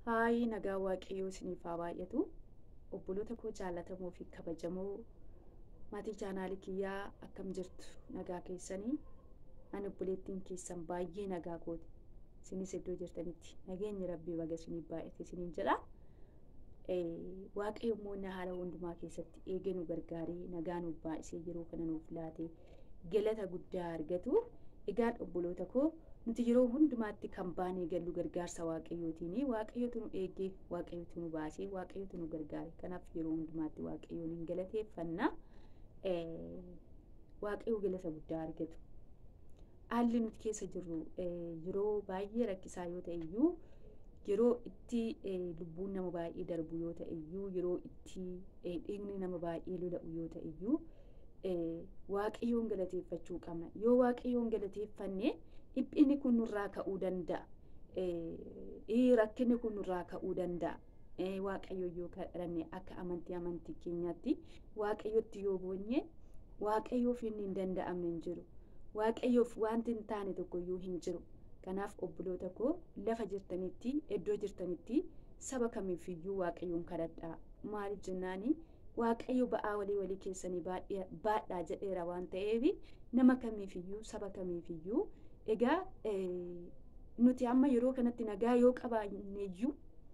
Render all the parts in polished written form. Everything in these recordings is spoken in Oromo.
Hayi nagaa waaqayyoo isiniif haa baay'atu. Obboloota koo jaallatamoo fi kabajamoo maatii chaanaalii kiyyaa akkam jirtu nagaa keessanii. Ani obboleettiin keessan baay'ee nagaa kooti. Isinis iddoo jirtanitti nageenyi rabbii baga isiniif baay'ate isiniin jedha. Waaqayyo immoo haala hundumaa keessatti eegee nu gargaaree nagaa nuuf baay'isee yeroo kana nuuf laatee galata guddaa argatu. Egaan obboloota koo nuti yeroo hundumaatti kan baanee gallu gargaarsa waaqayyootiini. Waaqayyotu nu eegee, waaqayyotu nu baasee, waaqayyotu nu gargaare. Kanaaf yeroo hundumaatti waaqayyoon hin galateeffanna. Waaqayyo galata guddaa argatu. Haalli nuti keessa jirru yeroo baay'ee rakkisaa yoo ta'e iyyuu, yeroo itti lubbuun nama baay'ee darbu yoo ta'e iyyuu, yeroo itti dhiigni nama baay'ee lola'u yoo ta'e iyyuu, waaqayyoon galateeffachuu qabna. Yoo waaqayyoon galateeffanne dhiphinni kun nurraa ka'uu danda'a. Rakkinni kun nurraa ka'uu danda'a. Waaqayyo yoo kadhanne akka amantii keenyaatti waaqayyotti yoo boonye waaqayyoof hin danda'amne hin jiru. Waaqayyoof wanti hin taane tokko iyyuu hin jiru. Kanaaf obboloota koo lafa jirtanitti, iddoo jirtanitti saba kamiifiyyuu waaqayyoon kadhadhaa. Maaliif jennaani waaqayyo ba'aa walii keessanii baadhaa jedheera waan ta'eef nama kamiifiyyuu, saba kamiifiyyuu. Egaa nuti amma yeroo kanatti nagaa yoo qabaanneyyuu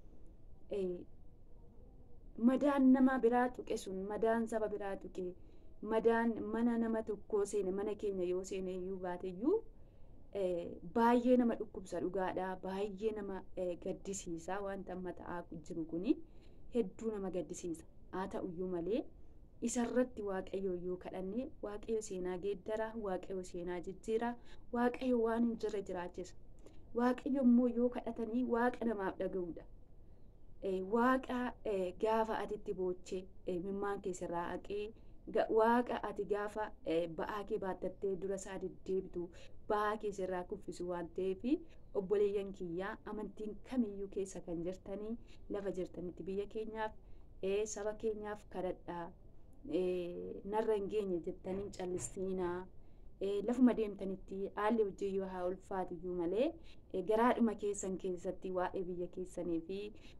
madaan nama biraa tuqe sun, madaan saba biraa tuqe, madaan mana nama tokkoo seene, mana keenya yoo seene iyyuu baateyyuu baay'ee nama dhukkubsa dhugaadha. Baay'ee nama gaddisiisa. Wanta amma ta'aa jiru kuni hedduu nama gaddisiisa. Haa ta'uyyuu malee isarratti waaqayyo yoo kadhanne waaqayyo seenaa geeddara, waaqayyo seenaa jijjiira, waaqayyo waan hin jirre jiraachisa. Waaqayyo immoo yoo kadhatanii waaqa namaaf dhaga'uudha. Waaqa gaafa atitti boochee mimmaan keessarraa haqee, waaqa ati gaafa ba'aa kee baatattee dura isaa deddeebitu ba'aa keessarraa kuffisu waan ta'eef obboleeyyan kiyyaa amantiin kamiyyuu keessa kan jirtanii lafa jirtanitti biyya keenyaaf saba keenyaaf kadhadhaa. Narra hin geenye jettanii callistiinaa. Lafuma deemtanitti haalli hojii yoo haa ulfaatu iyyuu malee garaadhuma keessan keessatti waa'ee biyya keessanii fi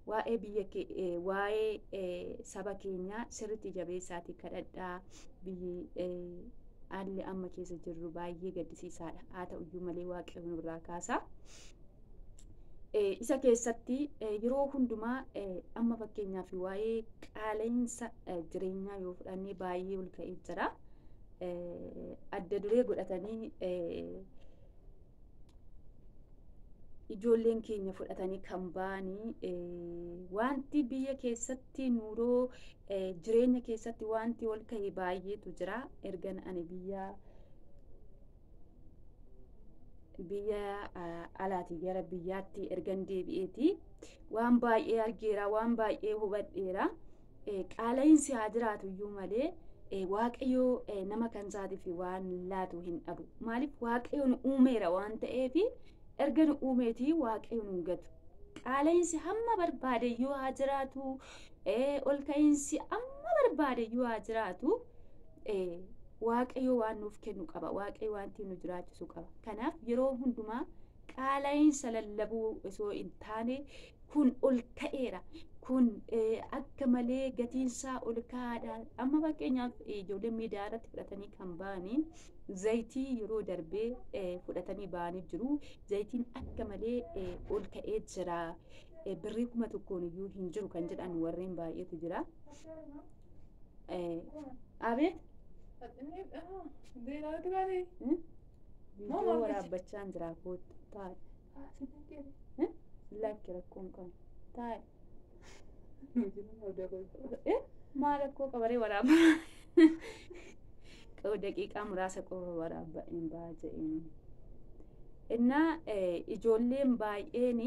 waa'ee saba keenyaa sirriitti jabeessaatii kadhadhaa. Biyyi haalli amma keessa jirru baay'ee gaddisiisaadha. Haa ta'uyyuu malee waaqayyo nurraa kaasa. Isa keessatti yeroo hundumaa amma fakkeenyaaf waa'ee qaala'insa jireenyaa yoo fudhannee baay'ee ol ka'ee jira. Adda duree godhatanii ijoolleen keenya fudhatanii kan ba'anii wanti biyya keessatti nuuroo jireenya keessatti wanti ol ka'e baay'eetu jira. Ergan ani biyya alaati gara biyyaatti ergan deebi'eeti waan baay'ee argeera, waan baay'ee hubadheera. Qaala'insi haa jiraatu iyyuu malee waaqayyo nama kan isaatiif waan laatu hin dhabu. Maaliif waaqayyoon uumeera waan ta'eef erga nu uumeetii waaqayyoon hin gatu. Qaala'insi hamma barbaade iyyuu haa jiraatu, ol ka'iinsi hamma barbaade iyyuu haa jiraatu. Waaqayyo waan nuuf kennu qaba. Waaqayyo wanti nu jiraachisu qaba. Kanaaf yeroo hundumaa qaala'insa lallabuu osoo hin taane kun ol ka'eera, kun akka malee gatiinsaa ol ka'aadha. Amma fakkeenyaaf ijoolleen miidiyaa irratti fudhatanii kan ba'anii zayitii yeroo darbee fudhatanii ba'anii jiru. Zayitiin akka malee ol ka'ee jira. Birrii 1,000 iyyuu hin jiru kan jedhan warreen baay'eetu jira. Abeet viidiyoo waraabbachaa jira kootu taa'e. Lakki rakkoon qabu taa'e. Maal rakkoo qabaree waraabba? Daqiiqaa muraasa qofa waraabba hin ba'a jedheen. Innaa ijoolleen baay'een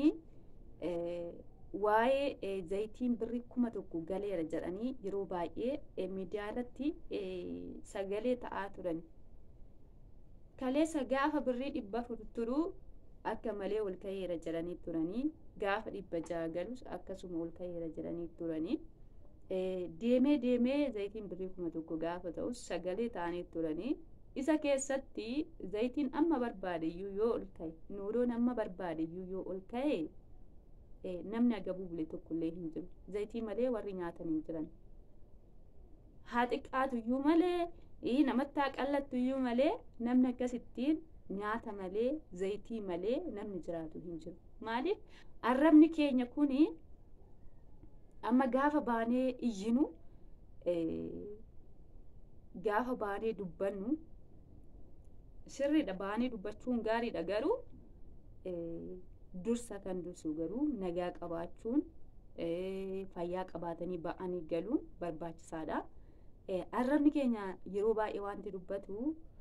waa'ee zayitiin birrii 1,000 galeera jedhanii yeroo baay'ee miidiyaa irratti sagalee ta'aa turan. Kaleessa gaafa birrii 400 turuu akka malee ol ka'eera jedhanii turanii, gaafa 600 galus akkasuma ol ka'eera jedhanii turanii. Deemee zayitiin birrii 1,000 gaafa ta'us sagalee ta'anii turanii. Isa keessatti zayitiin amma barbaade iyyuu yoo ol ka'e, nuuroon amma barbaade iyyuu yoo ol ka'e namni agabuu bule tokkollee hin jiru. Zayitii malee warri nyaatan hin jiran. Haa xiqqaatu iyyuu malee namatti haa qallattu iyyuu malee namni akkasittiin nyaata malee zayitii malee namni jiraatu hin jiru. Maaliif arrabni keenya kuni amma gaafa baanee iyyinu gaafa baanee dubbannu sirriidha, baanee dubbachuun gaariidha, garuu dursa kan dursu garuu nagaa qabaachuun fayyaa qabaatanii ba'anii galuun barbaachisaadha. Arrabni keenya yeroo baay'ee wanti dubbatu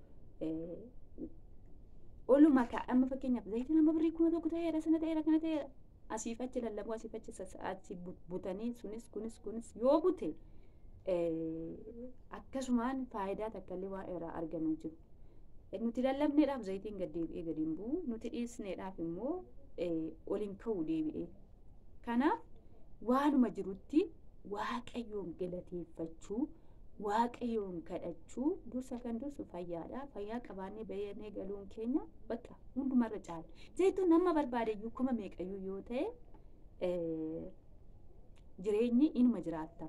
oluma amma fakkeenyaaf zayitiin amma birrii 1,000 ta'eera, sana ta'eera, kana ta'eera, asiif achi lallabuu, asiif achi butanii kunis yoo bute akkasumaan faayidaa takkallee waan irraa argamu jiru. Nuti lallabneedhaaf zayitiin gad deebi'ee gad hin bu'u, nuti dhiisneedhaaf immoo oliin ka'uu deebi'ee. Kanaaf waanuma jirutti Waaqayyoon galateeffachuu, Waaqayyoon kadhachuu dursa kan dursu fayyaadha. Fayyaa qabaannee bayyannee galuun keenya bakka hundumarra caala. Zayituun nama barbaadeyyuu kuma meeqayyuu yoo ta'e jireenyi inuma jiraatta.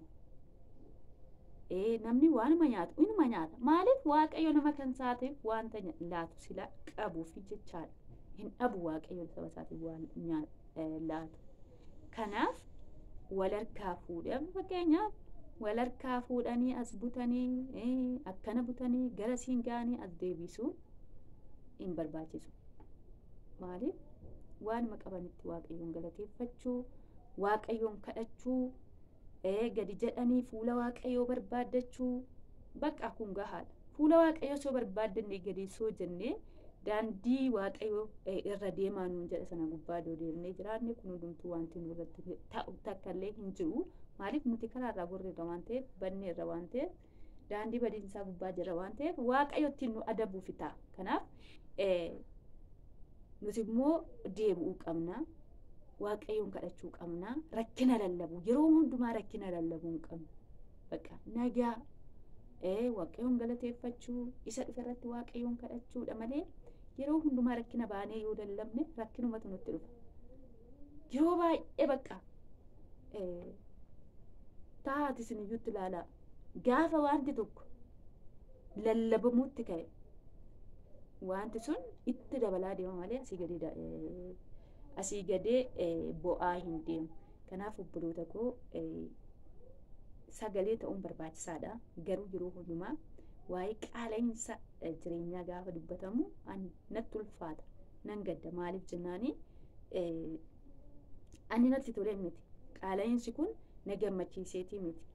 Namni waanuma nyaatu inuma nyaata. Maaliif Waaqayyo nama kan saateef wanta laatu sila qabuufi jechaadha. Hin dhabu Waaqayyo saba isaatiif waan laatu. Kanaaf walharkaa fuudhan fakkeenyaaf walharkaa fuudhanii as butanii akkana butanii gara siin ga'anii as deebisuun hin barbaachisu. Maaliif waanuma qabanitti Waaqayyoon galateeffachuu, Waaqayyoon kadhachuu, gadi jedhanii fuula Waaqayyoo barbaaddachuu bakka kun gahaadha. Fuula Waaqayyoo soo barbaaddanne gadi soo jennee daandii Waaqayyoo irra deemaa nuun jedha sana gubbaa doo deemnee jiraanne kun hundumtuu wanti nurratti ta'u takkallee hin jiru. Maaliif nuti karaarraa gorreerra waan ta'eef, bannee irra waan ta'eef, daandii badiinsaa gubbaa jira waan ta'eef Waaqayyo ittiin nu adabuufi ta'a. Kanaaf nuti immoo deebi'uu qabna. Waaqayyoon kadhachuu qabna. Rakkina lallabuu yeroo hundumaa rakkina lallabuu hin qabnu. Bakka nagaa Waaqayyoon galateeffachuu, isa dhufe irratti Waaqayyoon kadhachuudha malee yeroo hundumaa rakkina baanee yoo lallabne rakkinumatu nutti dhufa. Yeroo baay'ee bakka taati isiniyyuutti ilaalaa. Gaafa wanti tokko lallabamuutti ka'e wanti sun itti dabalaa deema malee asii gadee bo'aa hin deemu. Kanaaf obboloota koo sagalee ta'uun barbaachisaadha. Garuu yeroo hundumaa waa'ee qaala'insa jireenyaa gaafa dubbatamu natti ulfaata, nan gadda. Maaliif jennaani ani natti tole miti. Qaala'insi kun na gammachiiseetii miti.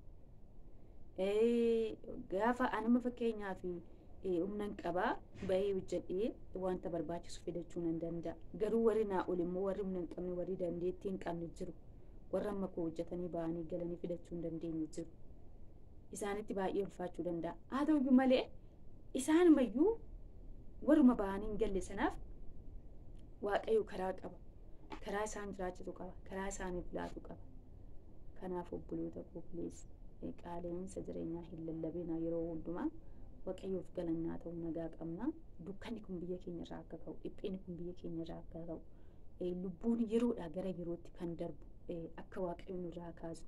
Gaafa anuma fakkeenyaaf humnan qabaa bahee hojjedhee wanta barbaachisu fidachuu nan danda'a. Garuu warri naa ol immoo warri humna hin qabne, warri dandeettii hin qabne jiru. Warra amma koo hojjetanii bahanii galanii fidachuu hin dandeenye jiru. Isaanitti baay'ee ulfaachuu danda'a. Haa ta'uyyuu malee isaanumayyuu warruma bahanii hin galle sanaaf Waaqayyo karaa qaba. Karaa isaan jiraachisu qaba. Karaa isaaniif laatu qaba. Kanaaf obboloota koo qaala'insa jireenyaa hin lallabinaa yeroo hundumaa. Waaqayyoof galannaa ta'uu nagaa qabna. Dukkanni kun biyya keenya irraa akka ka'u, dhiphinni kun biyya keenya irraa akka ka'u, lubbuun yeroodhaa gara yerootti kan darbu akka Waaqayyo nurraa kaasu,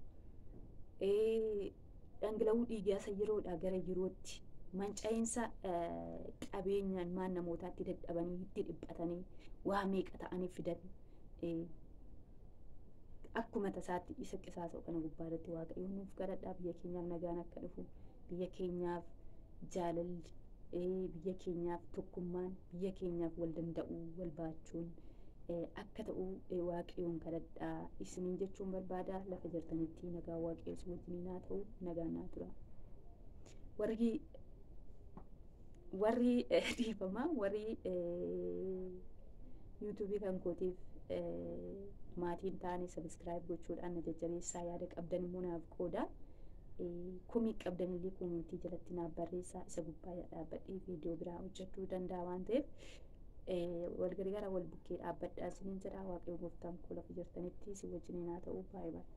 dhangala'uu dhiigaasa yeroodhaa gara yerootti manca'insa qabeenyaan maan namootaatti dadhabanii itti dhiphatanii waa meeqa ta'anii fidan akkuma tasaatti isa qisaasa'u kana gubbaarratti Waaqayyo nuuf kadhadhaa. Biyya keenyaaf nagaan akka dhufu, biyya keenyaaf jaalalli, biyya keenyaaf tokkummaan, biyya keenyaaf wal danda'uu, wal baachuun akka ta'u Waaqayyoon kadhadhaa isiniin jechuun barbaada. Lafa jirtanitti nagaa Waaqayyo si wajjin haa ta'u, nagaan naa tura. Warri dhiifama, warri yuutuubii kan kootiif maatiin ta'anii sabiskiraayib gochuudhaan na jajjabeessaa. Yaada qabdan immoo naaf qooda. Komii qabdanillee koomentii jalatti naaf barreessaa. Isa gubbaa dhaabbadhee viidiyoo biraa hojjechuu danda'a waan ta'eef wal gargaara wal bukkee dhaabbadhaa isiniin jedha. Waaqayyo gooftaan koo lafa jirtanitti si wajjin haa ta'u. Baay'ee.